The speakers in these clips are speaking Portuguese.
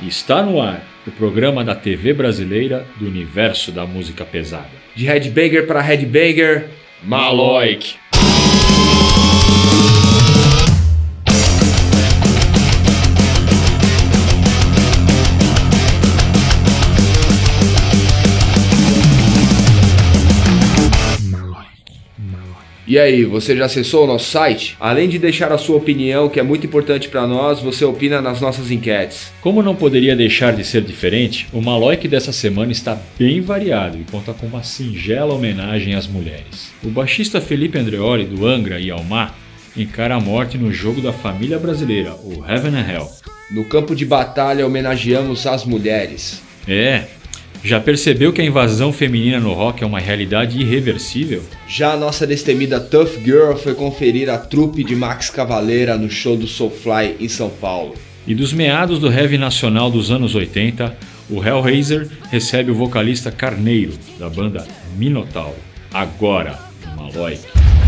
Está no ar o programa da TV brasileira do universo da música pesada. De headbanger para headbanger, Maloik. E aí, você já acessou o nosso site? Além de deixar a sua opinião, que é muito importante para nós, você opina nas nossas enquetes. Como não poderia deixar de ser diferente, o Maloik dessa semana está bem variado e conta com uma singela homenagem às mulheres. O baixista Felipe Andreoli, do Angra e Almar, encara a morte no jogo da família brasileira, o Heaven and Hell. No campo de batalha, homenageamos as mulheres. Já percebeu que a invasão feminina no rock é uma realidade irreversível? Já a nossa destemida Tough Girl foi conferir a trupe de Max Cavaleira no show do Soulfly em São Paulo. E dos meados do heavy nacional dos anos 80, o Hellraiser recebe o vocalista Carneiro, da banda Minotauro, agora no Maloik.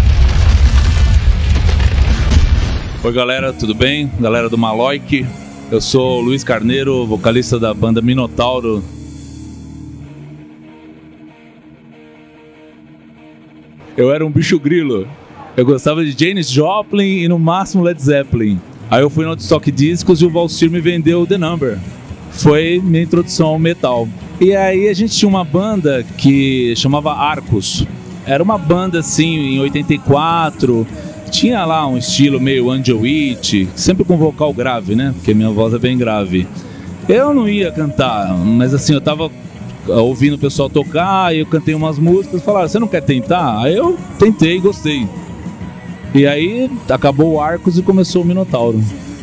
Oi galera, tudo bem? Galera do Maloik, eu sou o Luiz Carneiro, vocalista da banda Minotauro. Eu era um bicho grilo. Eu gostava de Janis Joplin e no máximo Led Zeppelin. Aí eu fui no Woodstock Discos e o Valsir me vendeu The Number. Foi minha introdução ao metal. E aí a gente tinha uma banda que chamava Arcos. Era uma banda assim em 84. Tinha lá um estilo meio Angel Witch, sempre com vocal grave, né? Porque minha voz é bem grave. Eu não ia cantar, mas assim, eu tava ouvindo o pessoal tocar, e eu cantei umas músicas, falaram, você não quer tentar? Aí eu tentei e gostei. E aí acabou o Arcos e começou o Minotauro.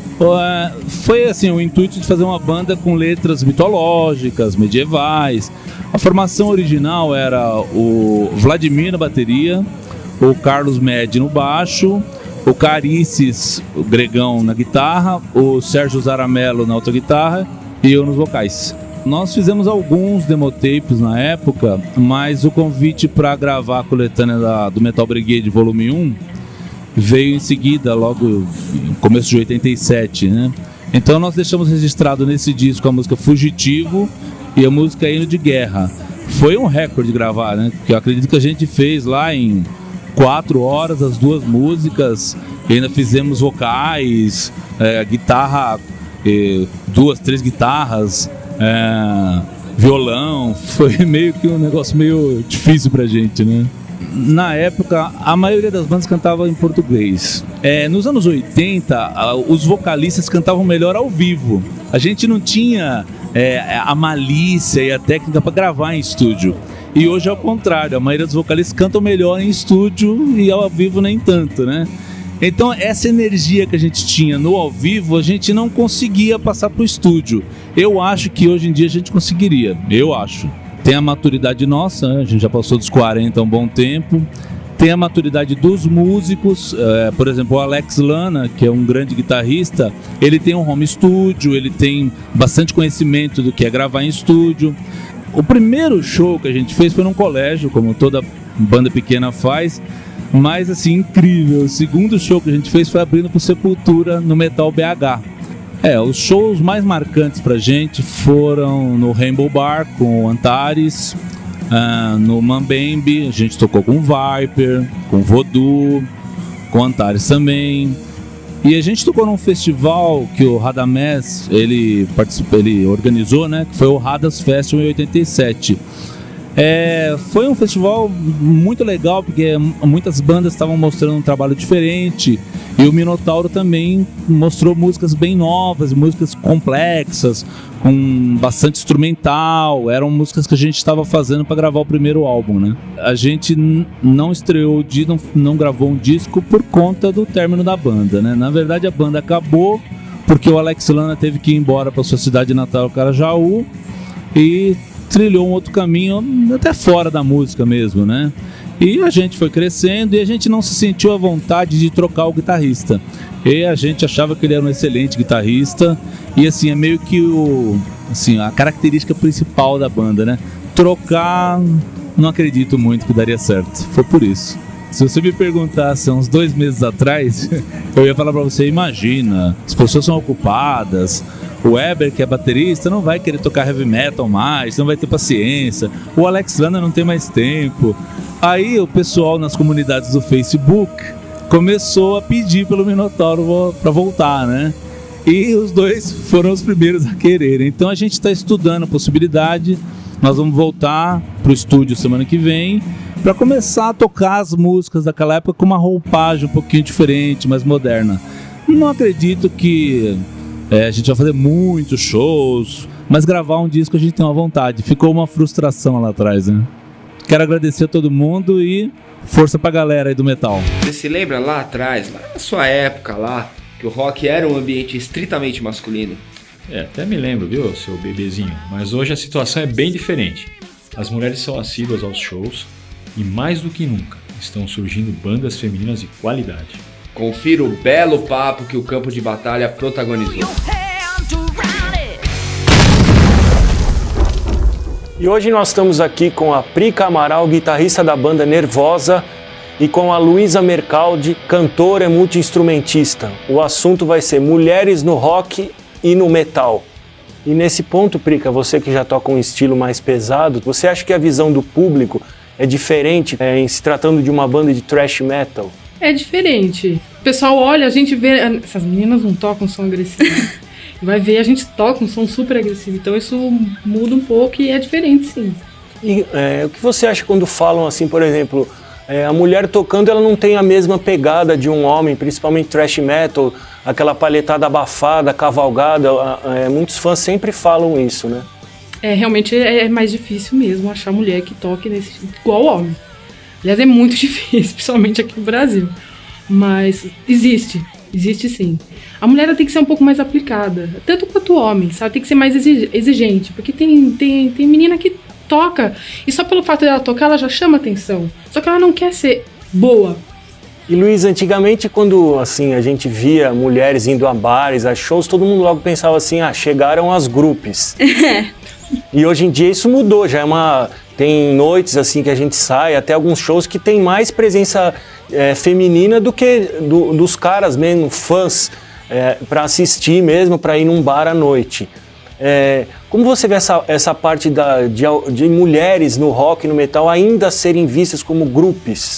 Foi assim, o intuito de fazer uma banda com letras mitológicas, medievais. A formação original era o Vladimir na bateria, o Carlos Med no baixo, o Carices, o Gregão na guitarra, o Sérgio Zaramelo na outra guitarra e eu nos vocais. Nós fizemos alguns demotapes na época, mas o convite para gravar a coletânea do Metal Brigade Volume 1 veio em seguida, logo no começo de 87, né? Então nós deixamos registrado nesse disco a música Fugitivo e a música Hino de Guerra. Foi um recorde gravar, né? Porque eu acredito que a gente fez lá em 4 horas as duas músicas, e ainda fizemos vocais, guitarra, 2, 3 guitarras, violão. Foi meio que um negócio meio difícil pra gente, né? Na época, a maioria das bandas cantava em português. Nos anos 80, os vocalistas cantavam melhor ao vivo. A gente não tinha a malícia e a técnica para gravar em estúdio. E hoje é o contrário, a maioria dos vocalistas cantam melhor em estúdio e ao vivo nem tanto, né? Então essa energia que a gente tinha no ao vivo, a gente não conseguia passar para o estúdio. Eu acho que hoje em dia a gente conseguiria, eu acho. Tem a maturidade nossa, né? A gente já passou dos 40 há um bom tempo. Tem a maturidade dos músicos, por exemplo, o Alex Lana, que é um grande guitarrista, ele tem um home studio, ele tem bastante conhecimento do que é gravar em estúdio. O primeiro show que a gente fez foi num colégio, como toda banda pequena faz, mas assim, incrível. O segundo show que a gente fez foi abrindo pro Sepultura no Metal BH. Os shows mais marcantes pra gente foram no Rainbow Bar com o Antares, no Mambembe, a gente tocou com o Viper, com o Voodoo, com o Antares também. E a gente tocou num festival que o Radamés, ele organizou, né? Que foi o Radas Festival em 87. Foi um festival muito legal, porque muitas bandas estavam mostrando um trabalho diferente. E o Minotauro também mostrou músicas bem novas, músicas complexas, com bastante instrumental. Eram músicas que a gente estava fazendo para gravar o primeiro álbum, né? A gente não estreou, não gravou um disco por conta do término da banda, né? Na verdade, a banda acabou porque o Alex Lana teve que ir embora para sua cidade natal, Carajaú, e trilhou um outro caminho, até fora da música mesmo, né? E a gente foi crescendo e a gente não se sentiu à vontade de trocar o guitarrista. E a gente achava que ele era um excelente guitarrista. E assim, é meio que a característica principal da banda, né? Trocar, não acredito muito que daria certo. Foi por isso. Se você me perguntasse há uns 2 meses atrás, eu ia falar pra você, imagina, as pessoas são ocupadas, O Weber, que é baterista, não vai querer tocar heavy metal mais, não vai ter paciência. O Alex Landa não tem mais tempo. Aí o pessoal nas comunidades do Facebook começou a pedir pelo Minotauro para voltar, né? E os dois foram os primeiros a quererem. Então a gente está estudando a possibilidade. Nós vamos voltar pro estúdio semana que vem para começar a tocar as músicas daquela época com uma roupagem um pouquinho diferente, mais moderna. Não acredito que a gente vai fazer muitos shows, mas gravar um disco a gente tem uma vontade. Ficou uma frustração lá atrás, né? Quero agradecer a todo mundo e força pra galera aí do metal. Você se lembra lá atrás, lá na sua época lá, que o rock era um ambiente estritamente masculino? Até me lembro, viu, seu bebezinho? Mas hoje a situação é bem diferente. As mulheres são assíduas aos shows e, mais do que nunca, estão surgindo bandas femininas de qualidade. Confira o belo papo que o Campo de Batalha protagonizou. E hoje nós estamos aqui com a Prica Amaral, guitarrista da banda Nervosa, e com a Luísa Mercaldi, cantora e multi-instrumentista. O assunto vai ser mulheres no rock e no metal. E nesse ponto, Prica, você que já toca um estilo mais pesado, você acha que a visão do público é diferente em se tratando de uma banda de thrash metal? É diferente. O pessoal olha, a gente vê... Essas meninas não tocam som agressivo. Vai ver, a gente toca um som super agressivo. Então isso muda um pouco e é diferente, sim. E o que você acha quando falam assim, por exemplo, a mulher tocando, ela não tem a mesma pegada de um homem, principalmente thrash metal, aquela palhetada abafada, cavalgada. Muitos fãs sempre falam isso, né? Realmente é mais difícil mesmo achar mulher que toque igual homem. Aliás, é muito difícil, principalmente aqui no Brasil. Mas existe sim. A mulher tem que ser um pouco mais aplicada, tanto quanto o homem, sabe? Tem que ser mais exigente, porque tem menina que toca, e só pelo fato dela tocar, ela já chama atenção. Só que ela não quer ser boa. E Luiz, antigamente quando assim, a gente via mulheres indo a bares, a shows, todo mundo logo pensava assim, chegaram as groupies. E hoje em dia isso mudou, tem noites assim que a gente sai, até alguns shows que tem mais presença feminina do que dos caras mesmo, fãs, para assistir mesmo, para ir num bar à noite. Como você vê essa parte de mulheres no rock e no metal ainda serem vistas como groupies?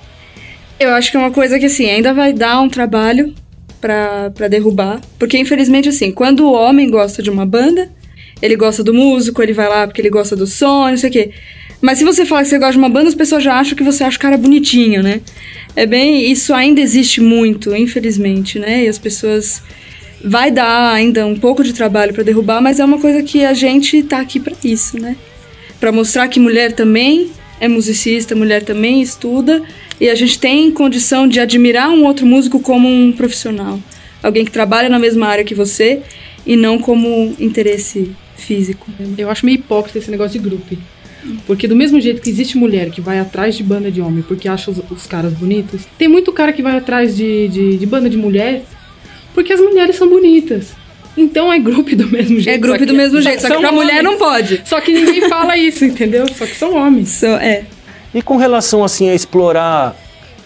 Eu acho que é uma coisa que assim, ainda vai dar um trabalho pra derrubar, porque infelizmente assim, quando o homem gosta de uma banda, ele gosta do músico, ele vai lá porque ele gosta do som, não sei o quê. Mas se você fala que você gosta de uma banda, as pessoas já acham que você acha o cara bonitinho, né? Isso ainda existe muito, infelizmente, né? E as pessoas... Vai dar ainda um pouco de trabalho pra derrubar, mas é uma coisa que a gente tá aqui pra isso, né? Pra mostrar que mulher também é musicista, mulher também estuda, e a gente tem condição de admirar um outro músico como um profissional. Alguém que trabalha na mesma área que você e não como interesse físico. Eu acho meio hipócrita esse negócio de grupo. Porque do mesmo jeito que existe mulher que vai atrás de banda de homem porque acha os caras bonitos, tem muito cara que vai atrás de banda de mulher porque as mulheres são bonitas. Então é grupo do mesmo jeito. É grupo do mesmo jeito, só que pra mulher não pode. Só que ninguém fala isso, entendeu? Só que são homens. E com relação assim a explorar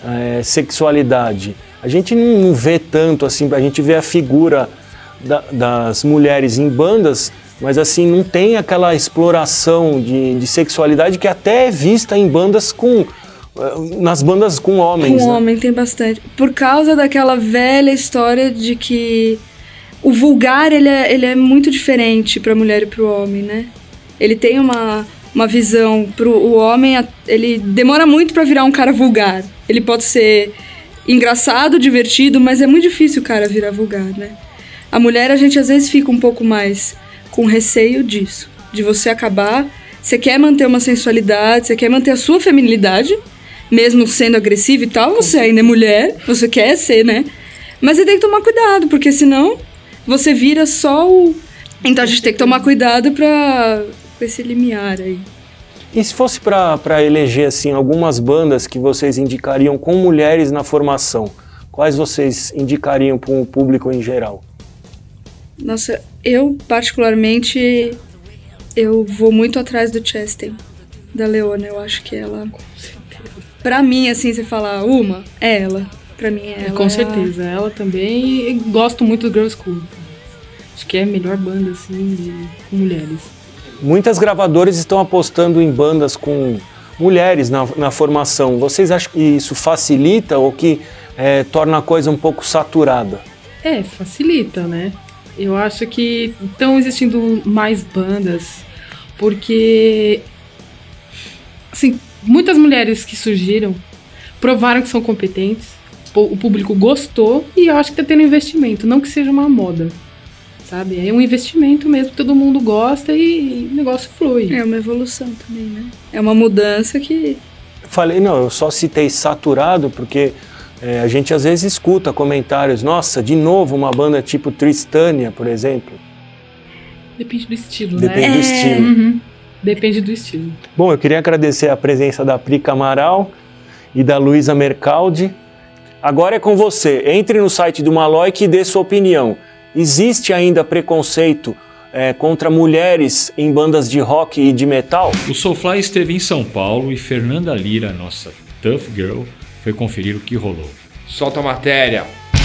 sexualidade, a gente não vê tanto assim, a gente vê a figura das mulheres em bandas, mas assim, não tem aquela exploração de sexualidade que até é vista em bandas nas bandas com homens. Com homem tem bastante. Por causa daquela velha história de que o vulgar, ele é muito diferente pra mulher e pro homem, né? Ele tem uma visão o homem, ele demora muito pra virar um cara vulgar. Ele pode ser engraçado, divertido, mas é muito difícil o cara virar vulgar, né? A mulher, a gente às vezes fica um pouco mais com receio disso, de você acabar, você quer manter uma sensualidade, você quer manter a sua feminilidade, mesmo sendo agressivo e tal, você ainda é mulher, você quer ser, né? Mas você tem que tomar cuidado, porque senão você vira só o... Então a gente tem que tomar cuidado com esse limiar aí. E se fosse para eleger assim, algumas bandas que vocês indicariam com mulheres na formação, quais vocês indicariam para o público em geral? Nossa, eu particularmente, eu vou muito atrás do Chastain, da Leona. Eu acho que ela, pra mim, assim, você falar é ela. Pra mim é ela. Com certeza, ela também. E gosto muito do Girl School. Acho que é a melhor banda, assim, com mulheres. Muitas gravadoras estão apostando em bandas com mulheres na formação. Vocês acham que isso facilita ou que torna a coisa um pouco saturada? Facilita, né? Eu acho que estão existindo mais bandas, porque, assim, muitas mulheres que surgiram provaram que são competentes, o público gostou e eu acho que tá tendo investimento, não que seja uma moda, sabe? É um investimento mesmo, todo mundo gosta e o negócio flui. É uma evolução também, né? É uma mudança que... Eu só citei saturado porque a gente às vezes escuta comentários, nossa, de novo uma banda tipo Tristânia, por exemplo. Depende do estilo, Depende né? do estilo. Uhum. Depende do estilo. Bom, eu queria agradecer a presença da Prica Amaral e da Luísa Mercaldi. Agora é com você. Entre no site do Maloic e dê sua opinião. Existe ainda preconceito contra mulheres em bandas de rock e de metal? O Soulfly esteve em São Paulo e Fernanda Lira, nossa Tough Girl, foi conferir o que rolou. Solta a matéria.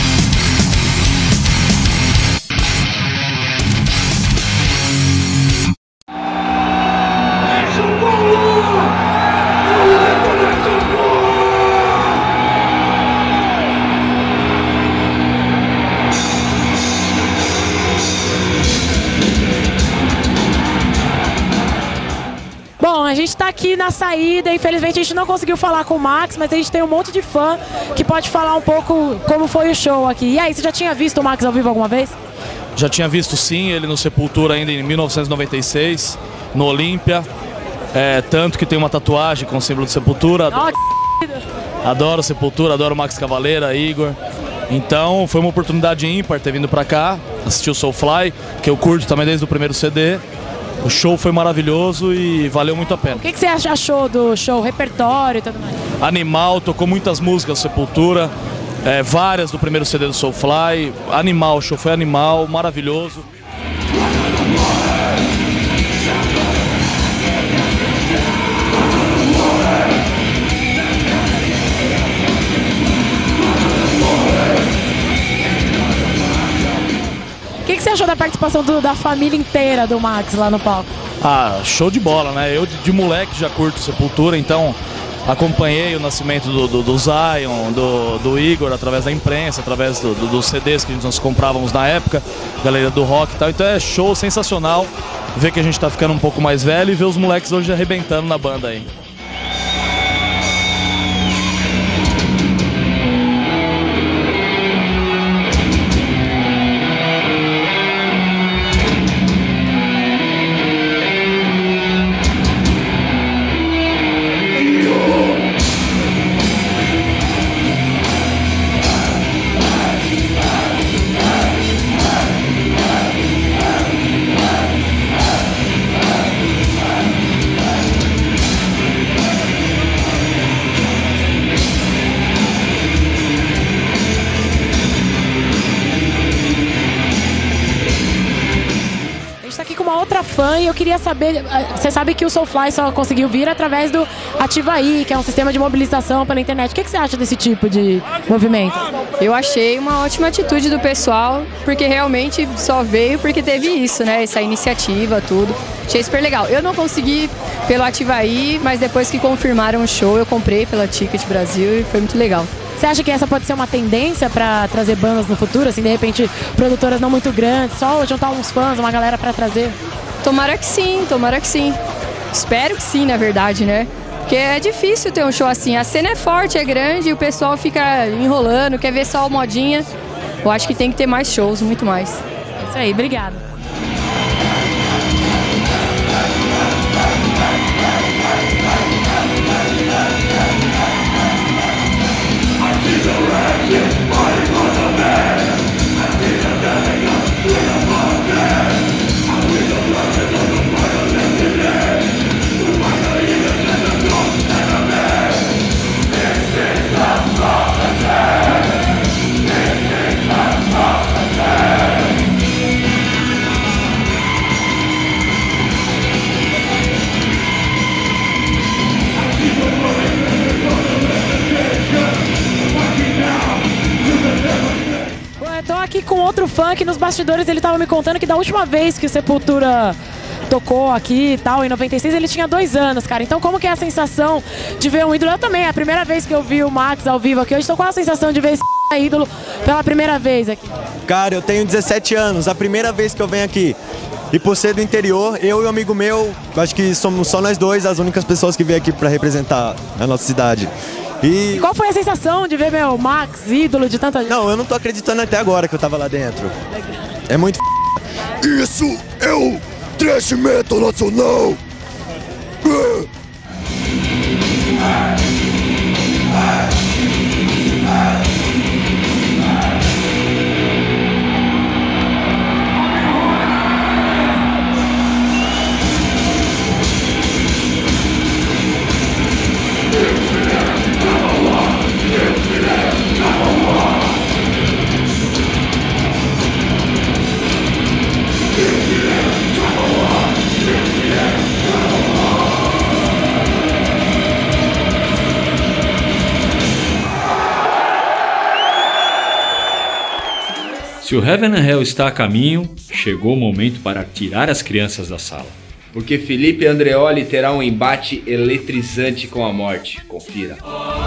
Bom, a gente tá aqui na saída, infelizmente a gente não conseguiu falar com o Max, mas a gente tem um monte de fã que pode falar um pouco como foi o show aqui. E aí, você já tinha visto o Max ao vivo alguma vez? Já tinha visto sim, ele no Sepultura ainda em 1996, no Olímpia. Tanto que tem uma tatuagem com o símbolo do Sepultura. Adoro Sepultura, adoro Max Cavaleira, Igor. Então foi uma oportunidade ímpar ter vindo pra cá, assistir o Soulfly, que eu curto também desde o primeiro CD. O show foi maravilhoso e valeu muito a pena. O que você achou do show, repertório e tudo mais? Animal, tocou muitas músicas do Sepultura, várias do primeiro CD do Soulfly. Animal, o show foi animal, maravilhoso. O que você achou da participação da família inteira do Max lá no palco? Ah, show de bola, né? Eu de moleque já curto Sepultura, então acompanhei o nascimento do Zion, do Igor, através da imprensa, através dos CDs que nós comprávamos na época, galera do rock e tal. Então é show sensacional ver que a gente tá ficando um pouco mais velho e ver os moleques hoje arrebentando na banda aí. Fã, e eu queria saber, você sabe que o Soulfly só conseguiu vir através do Ativaí, que é um sistema de mobilização pela internet. O que você acha desse tipo de movimento? Eu achei uma ótima atitude do pessoal, porque realmente só veio porque teve isso, né? Essa iniciativa, tudo. Achei super legal. Eu não consegui pelo Ativaí, mas depois que confirmaram o show, eu comprei pela Ticket Brasil e foi muito legal. Você acha que essa pode ser uma tendência para trazer bandas no futuro? Assim, de repente, produtoras não muito grandes, só juntar uns fãs, uma galera para trazer? Tomara que sim, tomara que sim. Espero que sim, na verdade, né? Porque é difícil ter um show assim. A cena é forte, é grande, e o pessoal fica enrolando, quer ver só o modinha. Eu acho que tem que ter mais shows, muito mais. É isso aí, obrigada. fã que nos bastidores ele tava me contando que da última vez que o Sepultura tocou aqui e tal, em 96, ele tinha 2 anos, cara. Então como que é a sensação de ver um ídolo? Eu também, é a primeira vez que eu vi o Max ao vivo aqui hoje, então qual a sensação de ver esse ídolo pela primeira vez aqui? Cara, eu tenho 17 anos, a primeira vez que eu venho aqui. E por ser do interior, eu e um amigo meu, acho que somos só nós dois as únicas pessoas que vêm aqui pra representar a nossa cidade. E qual foi a sensação de ver meu Max, ídolo de tanta gente? Não, eu não tô acreditando até agora que eu tava lá dentro. É muito Isso é o Thrash Metal Nacional! Se o Heaven and Hell está a caminho, chegou o momento para tirar as crianças da sala. Porque Felipe Andreoli terá um embate eletrizante com a morte. Confira.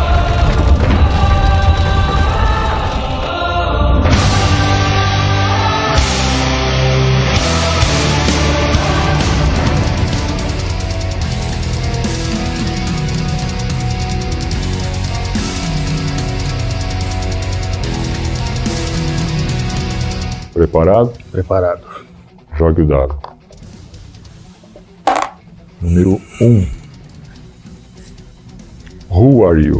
Preparado? Preparado. Jogue o dado. Número 1. Who are you?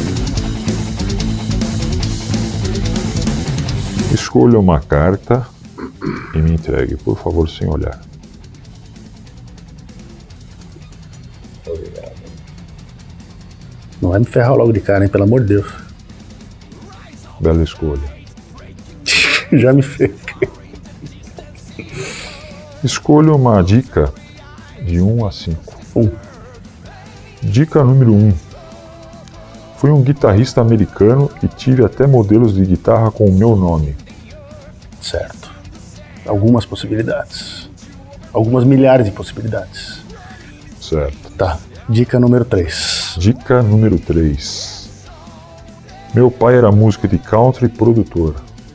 Escolha uma carta e me entregue, por favor, sem olhar. Obrigado. Não vai me ferrar logo de cara, hein? Pelo amor de Deus. Bela escolha. Já me fez. Escolha uma dica de 1 a 5. 1. Dica número 1. Fui um guitarrista americano e tive até modelos de guitarra com o meu nome. Certo. Algumas possibilidades. Algumas milhares de possibilidades. Certo. Tá. Dica número 3. Dica número 3. Meu pai era músico de country e produtor.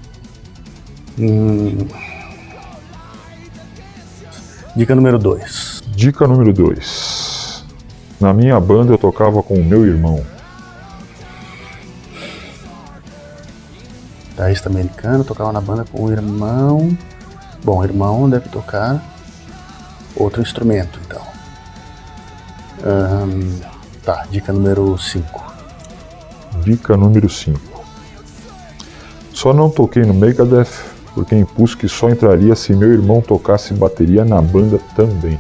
Dica número 2. Dica número 2. Na minha banda eu tocava com o meu irmão. Guitarrista americano, tocava na banda com o irmão. Bom, o irmão deve tocar outro instrumento, então. Tá, dica número 5. Dica número 5. Só não toquei no Megadeth porque impus que só entraria se meu irmão tocasse bateria na banda também.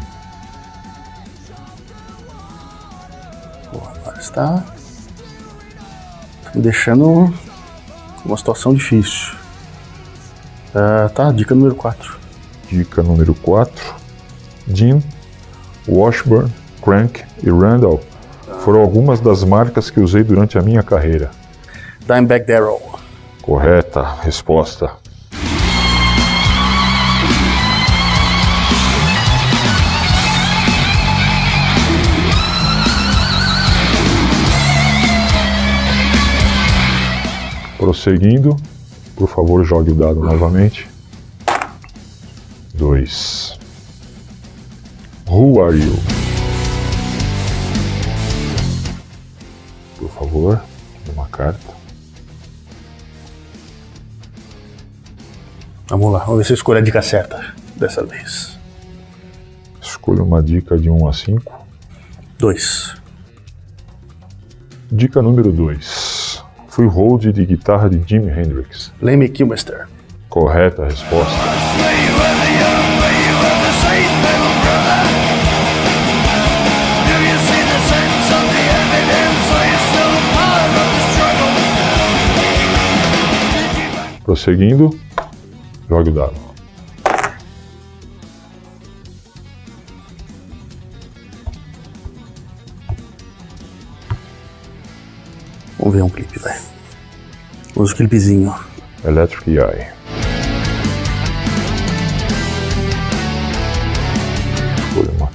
Pô, agora está me deixando uma situação difícil. Tá, dica número 4. Dica número 4. Jim, Washburn, Crank e Randall foram algumas das marcas que usei durante a minha carreira. Dimebag Darrell. Correta resposta. Prosseguindo, por favor, jogue o dado novamente. 2. Who are you? Por favor, uma carta. Vamos lá, vamos ver se eu escolho a dica certa dessa vez. Escolha uma dica de 1 a 5. 2. Dica número 2. Fui hold de guitarra de Jimi Hendrix. Lemmy Kilmister. Correta resposta. Prosseguindo, jogue o dado. Vamos ver um clipe, velho. Usa o clipezinho. Electric Eye.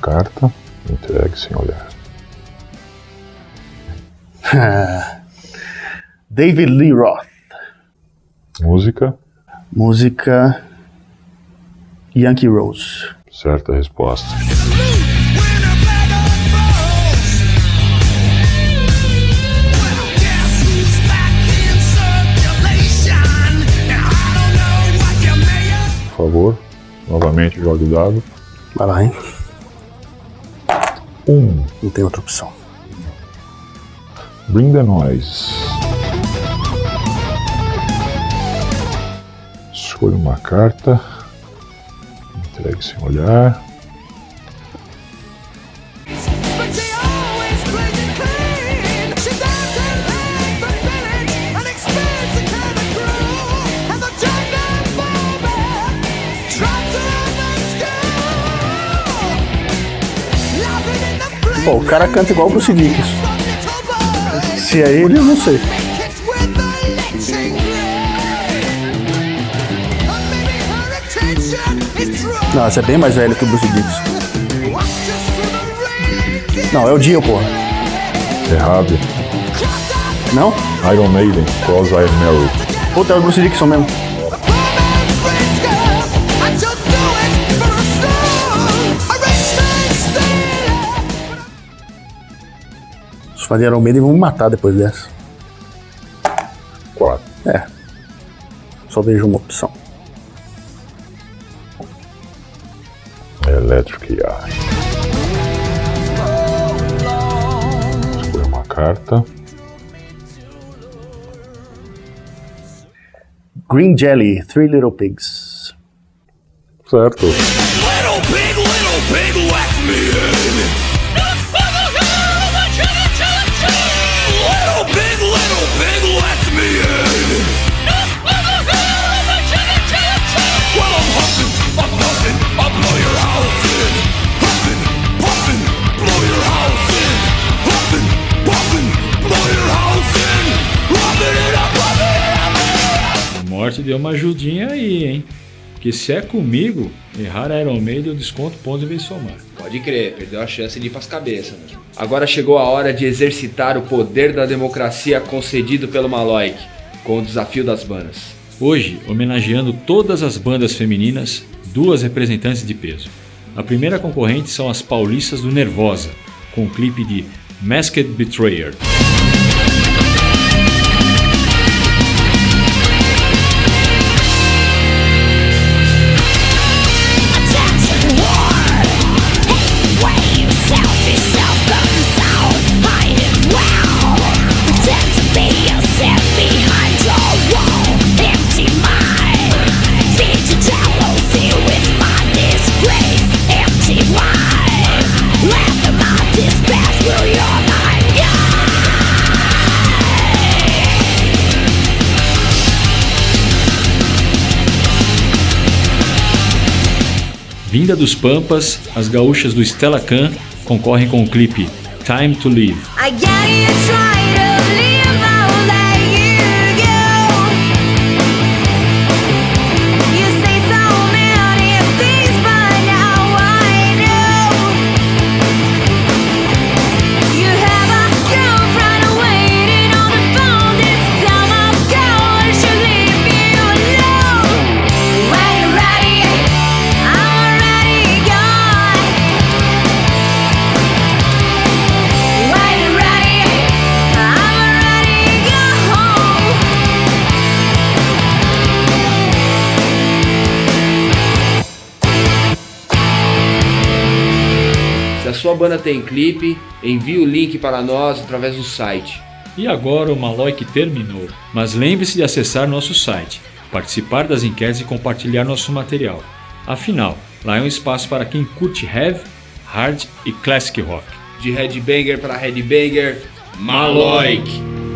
carta, entregue sem olhar. David Lee Roth. Música, Yankee Rose. certa resposta. Por favor, novamente jogue o dado. Vai lá, hein? 1. Não tem outra opção. Bring the noise. Escolha uma carta. Entregue sem olhar. Pô, o cara canta igual o Bruce Dickinson. Se é ele, eu não sei. Não, esse é bem mais velho que o Bruce Dickinson. Não, é o Dio, porra. Errado. Não? Iron Maiden, Cause I Am Married. Puta, é o Bruce Dickinson mesmo. Os fãs de Iron Maiden vão me matar depois dessa. 4. É. Só vejo uma opção. Electric Eye. Escolha uma carta. Green Jelly, Three Little Pigs. Certo. Little pig, whack me in. Little pig, whack me in. Well, I'm huffing, I'm puffing, I'll blow your house in. Huffing, puffing, blow your house in. Huffing, puffing, blow your house in. Rubbing it up, rubbing it up. A morte deu uma ajudinha aí, hein? Porque se é comigo, errar Iron Maiden eu desconto pontos em vez de somar. Pode crer, perdeu a chance de ir pras cabeças. Né? Agora chegou a hora de exercitar o poder da democracia concedido pelo Maloik, com o desafio das bandas. Hoje, homenageando todas as bandas femininas, 2 representantes de peso. A primeira concorrente são as paulistas do Nervosa, com o clipe de Masked Betrayer. Vinda dos Pampas, as gaúchas do Stella Khan concorrem com o clipe Time to Live. Se a sua banda tem clipe, envie o link para nós através do site. E agora o Maloik terminou, mas lembre-se de acessar nosso site, participar das enquetes e compartilhar nosso material. Afinal, lá é um espaço para quem curte heavy, hard e classic rock. De headbanger para headbanger, Maloik!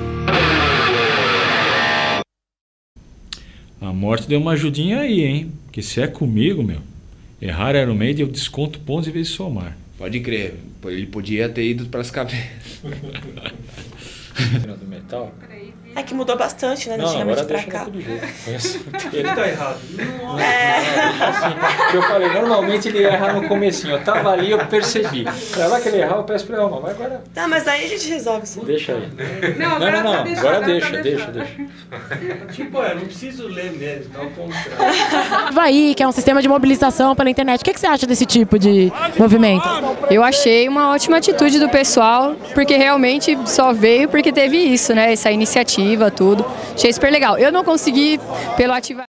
A morte deu uma ajudinha aí, hein? Que se é comigo, meu, errar Iron Maiden eu desconto pontos em vez de somar. Pode crer, ele podia ter ido para as cabeças. Do metal? É que mudou bastante, né? Não, Antigamente agora pra deixa cá. daquele jeito. Ele tá errado. Assim, eu falei, normalmente ele erra no comecinho. Eu tava ali, eu percebi. Pra lá que ele errar, eu peço pra ele, mas agora... Tá, mas aí a gente resolve isso. Deixa aí. Não, Não, agora deixa. Tipo, eu não preciso ler mesmo, tá ao contrário. Havaí, que é um sistema de mobilização pela internet. O que você acha desse tipo de movimento? Eu achei uma ótima atitude do pessoal, porque realmente só veio porque teve isso, né? Essa iniciativa, tudo. Achei super legal. Eu não consegui pelo Ativa.